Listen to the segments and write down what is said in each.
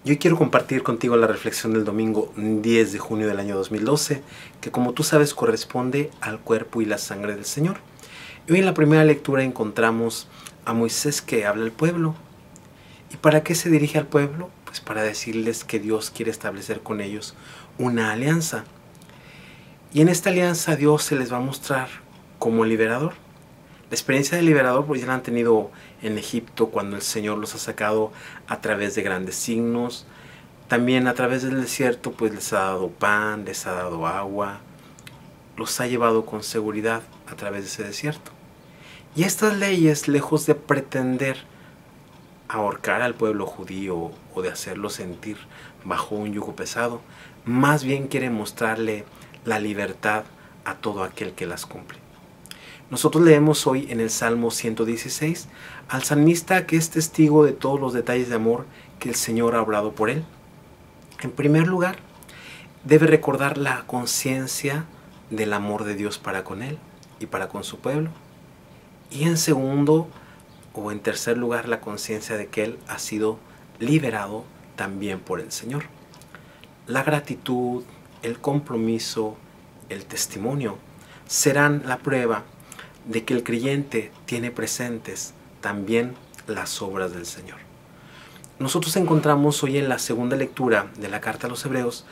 Y hoy quiero compartir contigo la reflexión del domingo 10 de junio del año 2012, que como tú sabes corresponde al cuerpo y la sangre del Señor. Y hoy en la primera lectura encontramos a Moisés que habla al pueblo. ¿Y para qué se dirige al pueblo? Pues para decirles que Dios quiere establecer con ellos una alianza. Y en esta alianza Dios se les va a mostrar como liberador. La experiencia de liberador pues ya la han tenido en Egipto cuando el Señor los ha sacado a través de grandes signos. También a través del desierto pues les ha dado pan, les ha dado agua. Los ha llevado con seguridad a través de ese desierto. Y estas leyes, lejos de pretender ahorcar al pueblo judío o de hacerlo sentir bajo un yugo pesado, más bien quiere mostrarle la libertad a todo aquel que las cumple. Nosotros leemos hoy en el Salmo 116 al salmista que es testigo de todos los detalles de amor que el Señor ha obrado por él. En primer lugar, debe recordar la conciencia del amor de Dios para con él y para con su pueblo. Y en segundo o en tercer lugar, la conciencia de que él ha sido liberado también por el Señor. La gratitud, el compromiso, el testimonio serán la prueba de que el creyente tiene presentes también las obras del Señor. Nosotros encontramos hoy en la segunda lectura de la carta a los Hebreos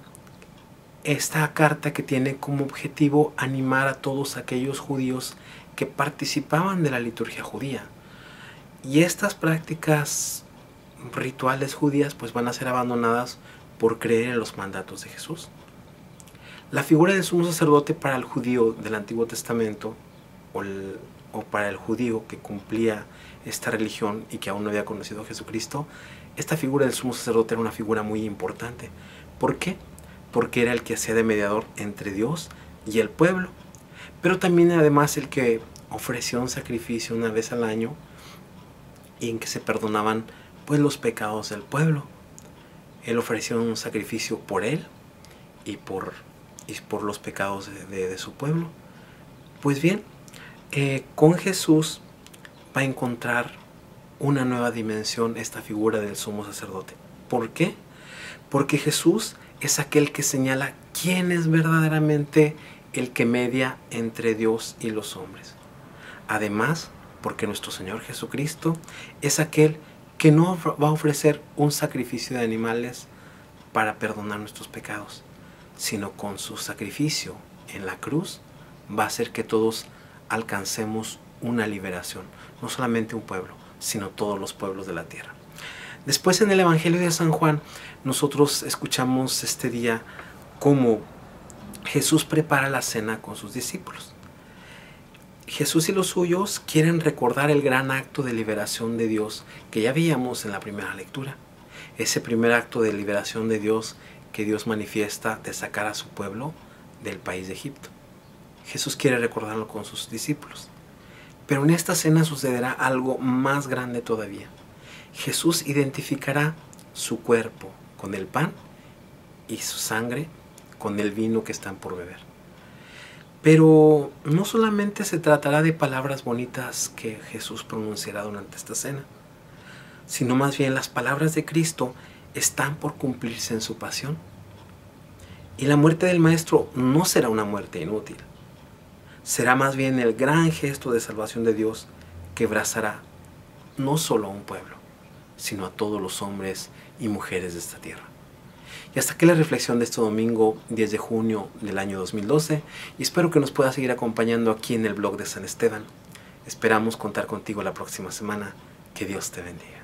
esta carta que tiene como objetivo animar a todos aquellos judíos que participaban de la liturgia judía. Y estas prácticas rituales judías pues van a ser abandonadas por creer en los mandatos de Jesús. La figura del sumo sacerdote para el judío del Antiguo Testamento o para el judío que cumplía esta religión y que aún no había conocido a Jesucristo, esta figura del sumo sacerdote era una figura muy importante. ¿Por qué? Porque era el que hacía de mediador entre Dios y el pueblo, pero también además el que ofrecía un sacrificio una vez al año y en que se perdonaban pues los pecados del pueblo. Él ofrecía un sacrificio por él y por los pecados de su pueblo. Pues bien, con Jesús va a encontrar una nueva dimensión esta figura del sumo sacerdote. ¿Por qué? Porque Jesús es aquel que señala quién es verdaderamente el que media entre Dios y los hombres. Además, porque nuestro Señor Jesucristo es aquel que no va a ofrecer un sacrificio de animales para perdonar nuestros pecados, sino con su sacrificio en la cruz va a hacer que todos alcancemos una liberación, no solamente un pueblo, sino todos los pueblos de la tierra. Después en el Evangelio de San Juan nosotros escuchamos este día cómo Jesús prepara la cena con sus discípulos. Jesús y los suyos quieren recordar el gran acto de liberación de Dios que ya veíamos en la primera lectura. Ese primer acto de liberación de Dios que Dios manifiesta de sacar a su pueblo del país de Egipto. Jesús quiere recordarlo con sus discípulos. Pero en esta cena sucederá algo más grande todavía. Jesús identificará su cuerpo con el pan y su sangre con el vino que están por beber. Pero no solamente se tratará de palabras bonitas que Jesús pronunciará durante esta cena, sino más bien las palabras de Cristo están por cumplirse en su pasión. Y la muerte del Maestro no será una muerte inútil. Será más bien el gran gesto de salvación de Dios que abrazará no solo a un pueblo, sino a todos los hombres y mujeres de esta tierra. Y hasta aquí la reflexión de este domingo 10 de junio del año 2012 y espero que nos puedas seguir acompañando aquí en el blog de San Esteban. Esperamos contar contigo la próxima semana. Que Dios te bendiga.